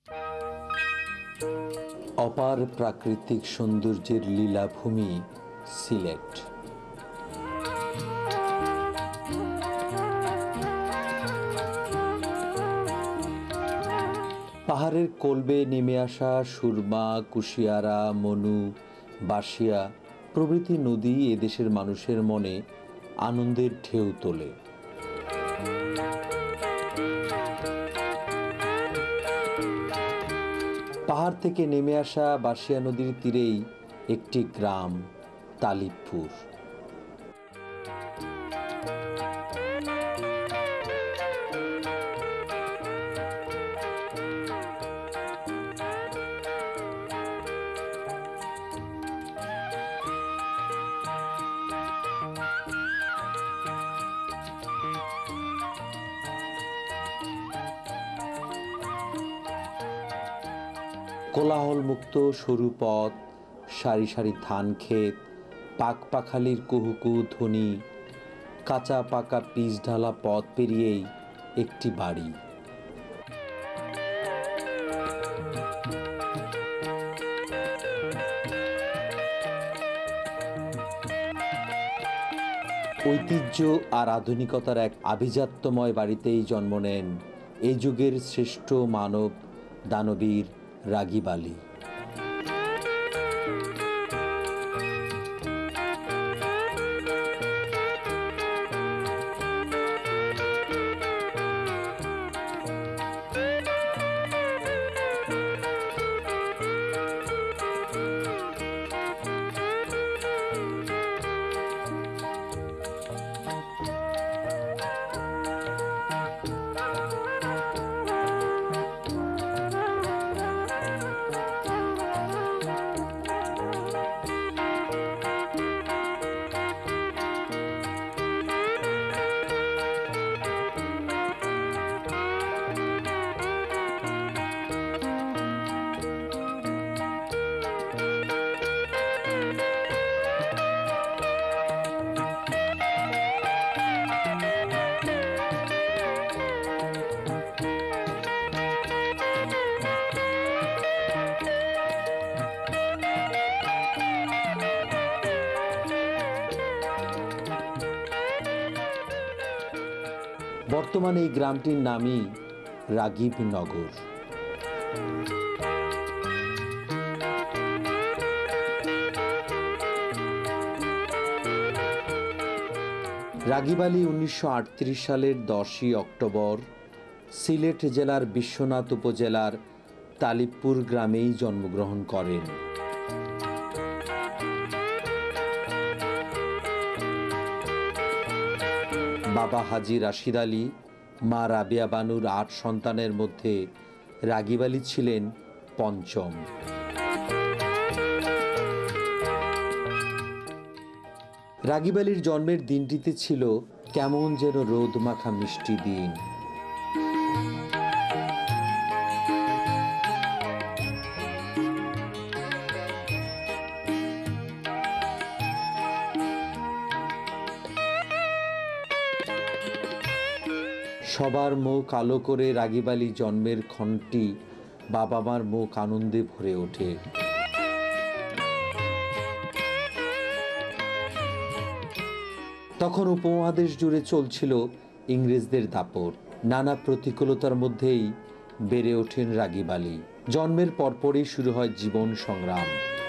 অপার প্রাকৃতিক সৌন্দর্যের লীলাভূমি সিলেট। পাহাড়ের কোলবে নেমে আসা সুরমা, কুশিয়ারা, মনু, বাঁশিয়া প্রভৃতি নদী এদেশের মানুষের মনে আনন্দের ঢেউ তোলে। পাহাড় থেকে নেমে আসা বাঁশিয়া নদীর তীরেই একটি গ্রাম, তালিবপুর। কোলাহলমুক্ত সরু পথ, সারি সারি ধান ক্ষেত, পাখপাখালির কুহুকু ধ্বনি, কাঁচা পাকা পিচ ঢালা পথ পেরিয়েই একটি বাড়ি। ঐতিহ্য আর আধুনিকতার এক আভিজাত্যময় বাড়িতেই জন্ম নেন এই যুগের শ্রেষ্ঠ মানব দানবীর রাগীব আলী। বর্তমানে এই গ্রামটির নামই রাগীবনগর। রাগীব আলী 1938 সালের 10ই অক্টোবর সিলেট জেলার বিশ্বনাথ উপজেলার তালিবপুর গ্রামেই জন্মগ্রহণ করেন। বাবা হাজী রাশিদ আলী, মা রাবিয়া বানুর 8 সন্তানের মধ্যে রাগীব আলী ছিলেন পঞ্চম। রাগীব আলীর জন্মের দিনটিতে ছিল কেমন যেন রোদ মাখা মিষ্টি দিন। সবার মুখ আলো করে রাগীব আলী জন্মের ক্ষণটি বাবা মার মুখ আনন্দে ভরে ওঠে। তখন উপমহাদেশ জুড়ে চলছিল ইংরেজদের দাপট। নানা প্রতিকূলতার মধ্যেই বেড়ে ওঠেন রাগীব আলী। জন্মের পরপরই শুরু হয় জীবন সংগ্রাম।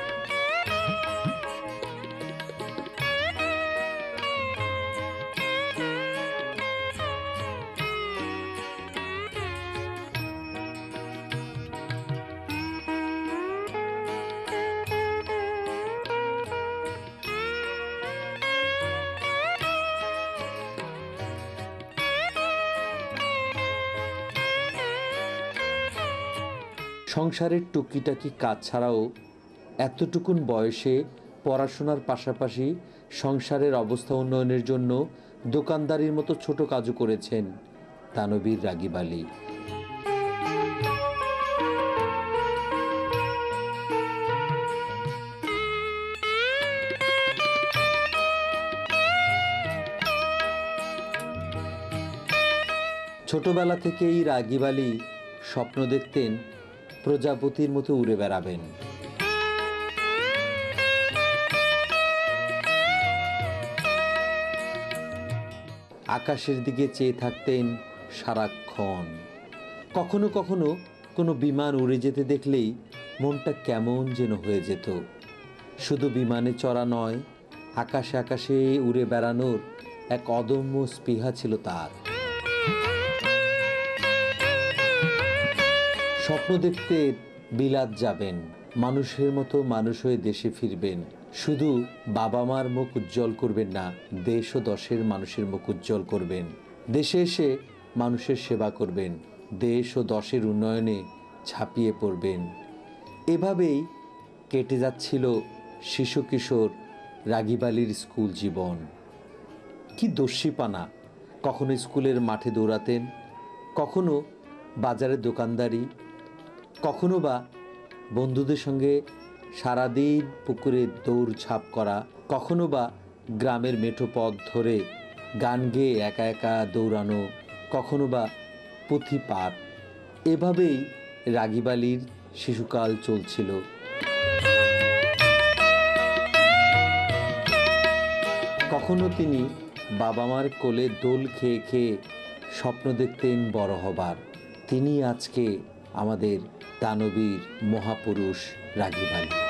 সংসারের টুকিটাকি কাজ ছাড়াও এতটুকুন বয়সে পড়াশোনার পাশাপাশি সংসারের অবস্থা উন্নয়নের জন্য দোকানদারির মতো ছোট কাজও করেছেন দানবীর রাগীব আলী। ছোটবেলা থেকেই রাগীব আলী স্বপ্ন দেখতেন প্রজাপতির মতো উড়ে বেড়াবেন। আকাশের দিকে চেয়ে থাকতেন সারাক্ষণ। কখনো কখনো কোনো বিমান উড়ে যেতে দেখলেই মনটা কেমন যেন হয়ে যেত। শুধু বিমানে চড়া নয়, আকাশে আকাশে উড়ে বেড়ানোর এক অদম্য স্পৃহা ছিল তার। স্বপ্ন দেখতে বিলাত যাবেন, মানুষের মতো মানুষ হয়ে দেশে ফিরবেন। শুধু বাবা মার মুখ উজ্জ্বল করবেন না, দেশ ও দশের মানুষের মুখ উজ্জ্বল করবেন। দেশে এসে মানুষের সেবা করবেন, দেশ ও দশের উন্নয়নে ঝাঁপিয়ে পড়বেন। এভাবেই কেটে যাচ্ছিল শিশু কিশোর রাগীব আলীর স্কুল জীবন। কি দস্যিপানা! কখনো স্কুলের মাঠে দৌড়াতেন, কখনো বাজারে দোকানদারি, কখনো বা বন্ধুদের সঙ্গে সারাদিন পুকুরে দৌড়ঝাঁপ করা, কখনো বা গ্রামের মেঠো পথ ধরে গান গেয়ে একা একা দৌড়ানো, কখনো বা পুঁথি পাঠ। এভাবেই রাগীব আলীর শিশুকাল চলছিল। কখনো তিনি বাবা মার কোলে দোল খেয়ে খেয়ে স্বপ্ন দেখতেন বড় হবার। তিনি আজকে আমাদের দানবীর মহাপুরুষ রাগীব আলী।